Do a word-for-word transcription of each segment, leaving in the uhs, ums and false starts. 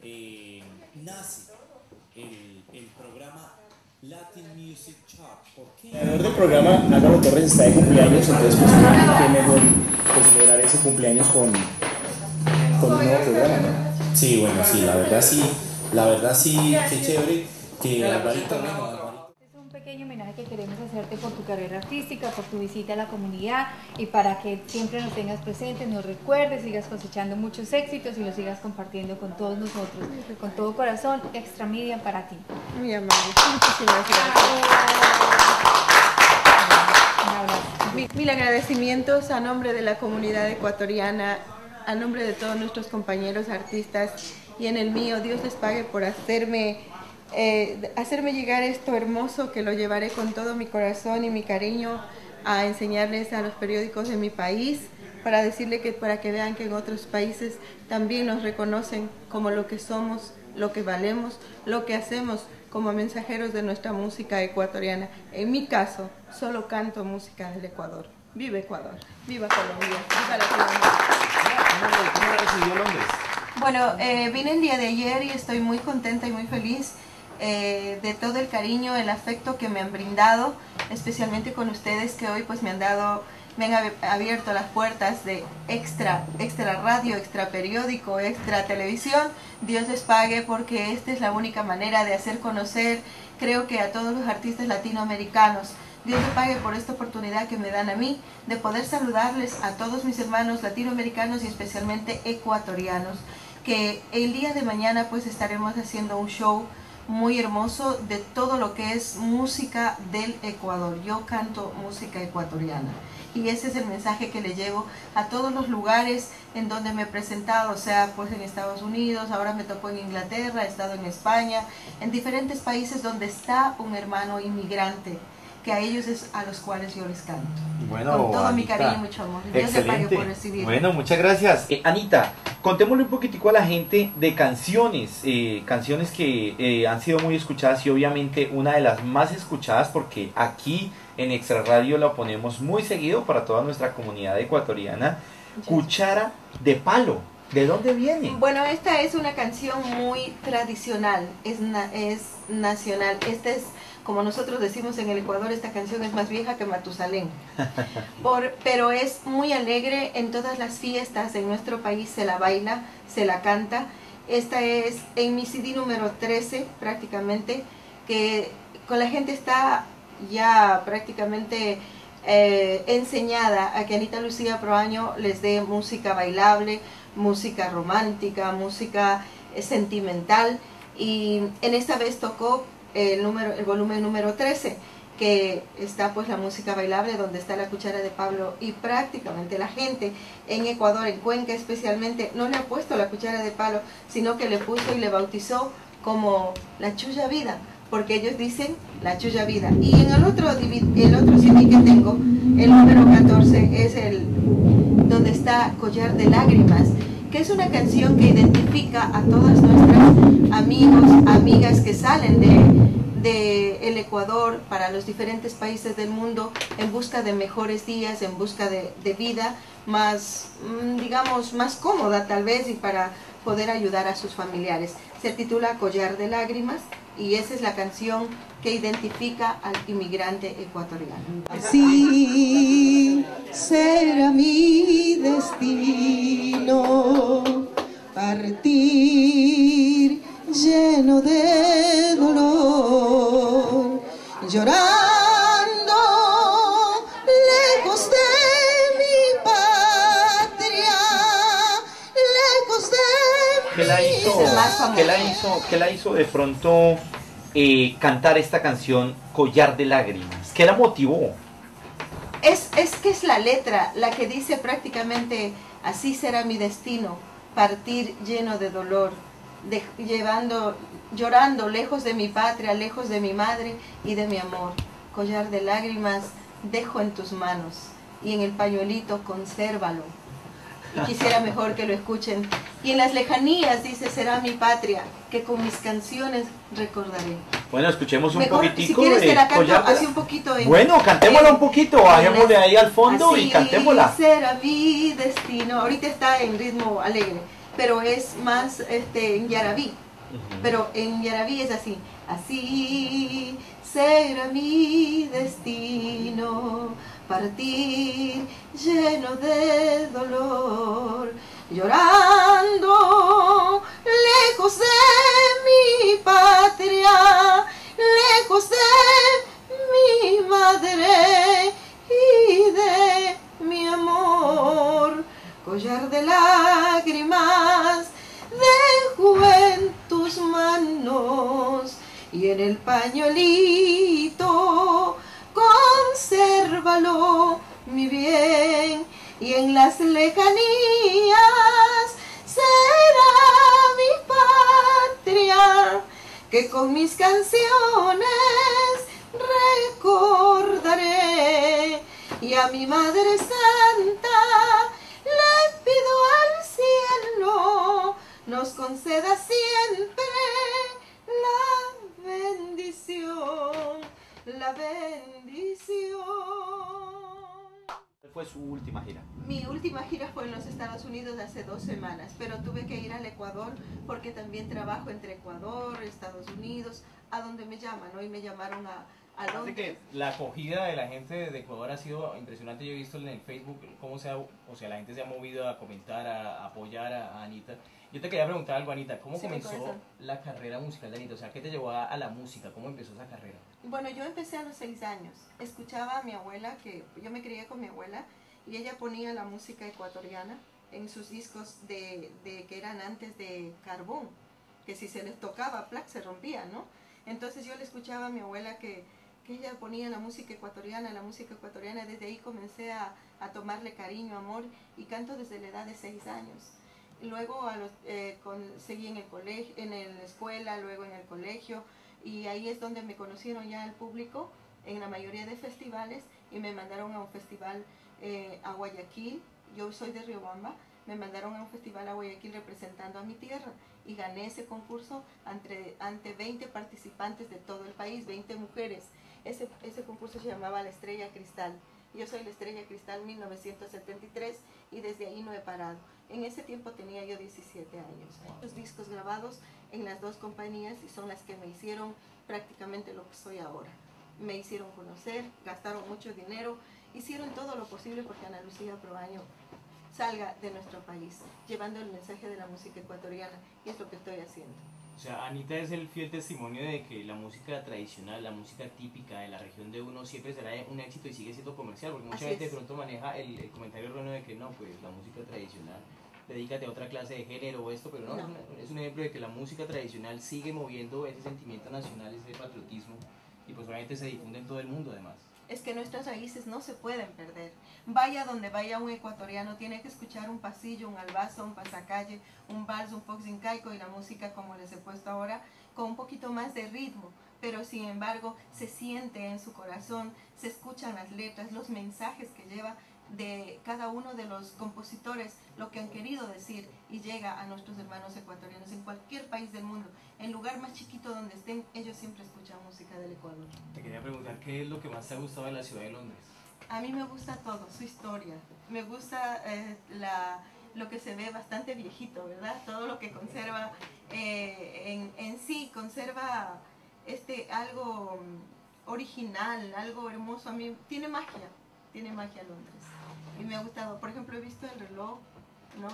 eh, nace el, el programa Latin Music Chart. ¿Por qué? El creador del programa, Álvaro Torres, está de cumpleaños, entonces pues qué mejor que celebrar ese cumpleaños con, con un nuevo programa, ¿no? Sí, bueno, sí, la verdad sí, la verdad sí, qué chévere que Alvarito, bueno, Alvarito. Es un pequeño homenaje que queremos hacerte por tu carrera artística, por tu visita a la comunidad y para que siempre nos tengas presentes, nos recuerdes, sigas cosechando muchos éxitos y los sigas compartiendo con todos nosotros, con todo corazón. Extra Media para ti. Muy amable, muchísimas gracias. Mil, mil agradecimientos a nombre de la comunidad ecuatoriana, a nombre de todos nuestros compañeros artistas y en el mío. Dios les pague por hacerme, eh, hacerme llegar esto hermoso, que lo llevaré con todo mi corazón y mi cariño a enseñarles a los periódicos de mi país, para decirle que para que vean que en otros países también nos reconocen como lo que somos, lo que valemos, lo que hacemos como mensajeros de nuestra música ecuatoriana. En mi caso, solo canto música del Ecuador. ¡Viva Ecuador! ¡Viva Colombia! ¡Viva Latinoamérica! ¿Cómo la recibió Londres? Bueno, eh, vine el día de ayer y estoy muy contenta y muy feliz eh, de todo el cariño, el afecto que me han brindado, especialmente con ustedes que hoy pues me han dado, me han abierto las puertas de Extra, Extra Radio, Extra Periódico, Extra Televisión. Dios les pague, porque esta es la única manera de hacer conocer, creo que a todos los artistas latinoamericanos. Dios les pague por esta oportunidad que me dan a mí de poder saludarles a todos mis hermanos latinoamericanos y especialmente ecuatorianos, que el día de mañana pues estaremos haciendo un show muy hermoso de todo lo que es música del Ecuador. Yo canto música ecuatoriana y ese es el mensaje que le llevo a todos los lugares en donde me he presentado, o sea, pues en Estados Unidos, ahora me tocó en Inglaterra, he estado en España, en diferentes países donde está un hermano inmigrante, que a ellos es a los cuales yo les canto. Bueno, con todo Anita, mi cariño y mucho amor. Dios te pague por recibirme. Bueno, muchas gracias. Eh, Anita, contémosle un poquitico a la gente de canciones, eh, canciones que eh, han sido muy escuchadas y obviamente una de las más escuchadas, porque aquí en Extra Radio la ponemos muy seguido para toda nuestra comunidad ecuatoriana. Cuchara de Palo. ¿De dónde viene? Bueno, esta es una canción muy tradicional, es, na es nacional. Esta es, como nosotros decimos en el Ecuador, esta canción es más vieja que Matusalén. Por, pero es muy alegre, en todas las fiestas en nuestro país se la baila, se la canta. Esta es en mi C D número trece prácticamente, que con la gente está ya prácticamente eh, enseñada a que Anita Lucía Proaño les dé música bailable, música romántica, música eh, sentimental, y en esta vez tocó el, número, el volumen número trece, que está pues la música bailable, donde está la cuchara de Palo, y prácticamente la gente en Ecuador, en Cuenca especialmente, no le ha puesto la cuchara de palo, sino que le puso y le bautizó como la Chulla Vida, porque ellos dicen la Chulla Vida. Y en el otro, el otro C D que tengo, el número catorce, es el donde está Collar de Lágrimas, que es una canción que identifica a todas nuestras amigos, amigas que salen de, de el Ecuador para los diferentes países del mundo en busca de mejores días, en busca de, de vida más, digamos, más cómoda tal vez, y para poder ayudar a sus familiares. Se titula Collar de Lágrimas y esa es la canción que identifica al inmigrante ecuatoriano. Sí, será mi destino partir lleno de dolor, llorando lejos de mi patria, lejos de ¿Qué la hizo, Es el más famoso. ¿qué la hizo, qué la hizo de pronto eh, cantar esta canción Collar de Lágrimas? ¿Qué la motivó? Es, es que es la letra la que dice prácticamente: así será mi destino, partir lleno de dolor, de, llevando, llorando lejos de mi patria, lejos de mi madre y de mi amor. Collar de lágrimas dejo en tus manos y en el pañuelito consérvalo. Y quisiera mejor que lo escuchen. Y en las lejanías dice: será mi patria, que con mis canciones recordaré. Bueno, escuchemos un Mejor, poquitico si quieres de te la canto Collar de- así un poquito en, Bueno, cantémosla en- un poquito, bajémosle en- ahí al fondo y así cantémosla. será mi destino. Ahorita está en ritmo alegre. pero es más este, en yarabí. Pero en yarabí es así. Así será mi destino, partir lleno de dolor, llorando lejos de mi patria, lejos de mi madre y de mi amor, collar de lágrimas dejo en tus manos y en el pañuelito consérvalo mi bien, y en las lejanías será mi patria que con mis canciones recordaré, y a mi Madre Santa le pido al cielo nos conceda siempre la bendición, la bendición. ¿Cuál fue su última gira? Mi última gira fue en los Estados Unidos hace dos semanas, pero tuve que ir al Ecuador porque también trabajo entre Ecuador, Estados Unidos, a donde me llaman. Hoy me llamaron a, a Así Londres. que la acogida de la gente de Ecuador ha sido impresionante. Yo he visto en el Facebook cómo se ha, o sea, la gente se ha movido a comentar, a, a apoyar a, a Anita. Yo te quería preguntar algo, Anita, ¿cómo Sí, mi comenzó corazón. la carrera musical de Anita? O sea, ¿qué te llevó a, a la música? ¿Cómo empezó esa carrera? Bueno, yo empecé a los seis años. Escuchaba a mi abuela, que yo me crié con mi abuela, y ella ponía la música ecuatoriana en sus discos de, de que eran antes de carbón, que si se les tocaba, plac, se rompía, ¿no? Entonces yo le escuchaba a mi abuela que, que ella ponía la música ecuatoriana, la música ecuatoriana, desde ahí comencé a, a tomarle cariño, amor, y canto desde la edad de seis años. Luego a los, eh, con, seguí en el colegio, en la escuela, luego en el colegio, y ahí es donde me conocieron ya el público en la mayoría de festivales, y me mandaron a un festival eh, a Guayaquil. Yo soy de Riobamba, me mandaron a un festival a Guayaquil representando a mi tierra, y gané ese concurso ante, ante veinte participantes de todo el país, veinte mujeres. Ese, ese concurso se llamaba La Estrella Cristal. Yo soy La Estrella Cristal mil novecientos setenta y tres, y desde ahí no he parado. En ese tiempo tenía yo diecisiete años. Los discos grabados en las dos compañías, y son las que me hicieron prácticamente lo que soy ahora. Me hicieron conocer, gastaron mucho dinero, hicieron todo lo posible porque Ana Lucía Proaño salga de nuestro país, llevando el mensaje de la música ecuatoriana, y es lo que estoy haciendo. O sea, Anita es el fiel testimonio de que la música tradicional, la música típica de la región de uno siempre será un éxito y sigue siendo comercial, porque mucha Así gente es. de pronto maneja el, el comentario erróneo de que no, pues la música tradicional, dedícate a otra clase de género o esto, pero no, No. Es, una- es un ejemplo de que la música tradicional sigue moviendo ese sentimiento nacional, ese patriotismo, y pues obviamente se difunde en todo el mundo además. Es que nuestras raíces no se pueden perder. Vaya donde vaya un ecuatoriano, tiene que escuchar un pasillo, un albazo, un pasacalle, un vals, un foxincaico, y la música como les he puesto ahora, con un poquito más de ritmo, pero sin embargo se siente en su corazón, se escuchan las letras, los mensajes que lleva de cada uno de los compositores, lo que han querido decir, y llega a nuestros hermanos ecuatorianos en cualquier país del mundo, en lugar más chiquito donde estén, ellos siempre escuchan música del Ecuador. Te quería preguntar, ¿qué es lo que más te ha gustado de la ciudad de Londres? A mí me gusta todo, su historia, me gusta eh, la, lo que se ve bastante viejito, ¿verdad? Todo lo que conserva eh, en, en sí, conserva este, algo original, algo hermoso. A mí tiene magia, tiene magia Londres. Y me ha gustado, por ejemplo, he visto el reloj, ¿no?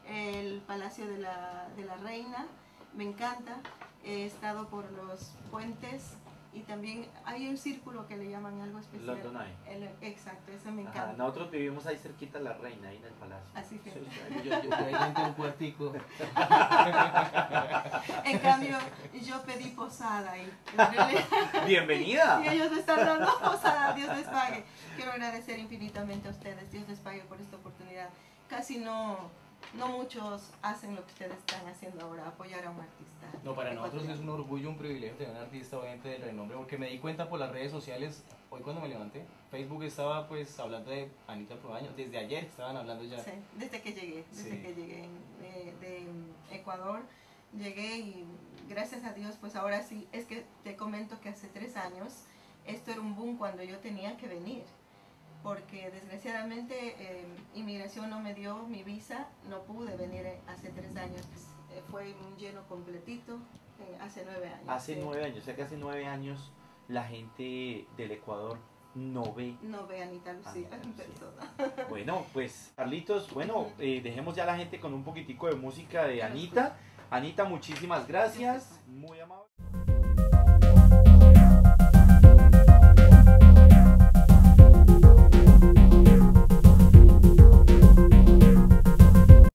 El Palacio de la, de la Reina, me encanta. He estado por los puentes, y también hay un círculo que le llaman algo especial. London Eye. El- exacto, eso me Ajá, encanta. nosotros vivimos ahí cerquita de la Reina, ahí en el palacio. Así que, Yo, yo, yo ahí entré un cuartico. en cambio, yo pedí posada y, ¡Bienvenida! y ellos me están dando posada, Dios les pague. Quiero agradecer infinitamente a ustedes, Dios les pague por esta oportunidad. Casi no, no muchos hacen lo que ustedes están haciendo ahora, apoyar a un artista. No, para nosotros es ecuatoriano. un orgullo, un privilegio tener un artista obviamente de renombre, porque me di cuenta por las redes sociales, hoy cuando me levanté, Facebook estaba pues hablando de Anita Proaño, desde ayer estaban hablando ya. Sí, desde que llegué, desde Sí. que llegué de, de Ecuador, llegué, y gracias a Dios, pues ahora sí, es que te comento que hace tres años, esto era un boom cuando yo tenía que venir, porque desgraciadamente eh, inmigración no me dio mi visa, no pude venir hace tres años, fue un lleno completito eh, hace nueve años. Hace sí. nueve años, o sea que hace nueve años la gente del Ecuador no ve. No ve a Anita Lucía Anita en Lucía. persona. Bueno, pues Carlitos, bueno, eh, dejemos ya a la gente con un poquitico de música de Anita. Anita, muchísimas gracias, muy amable.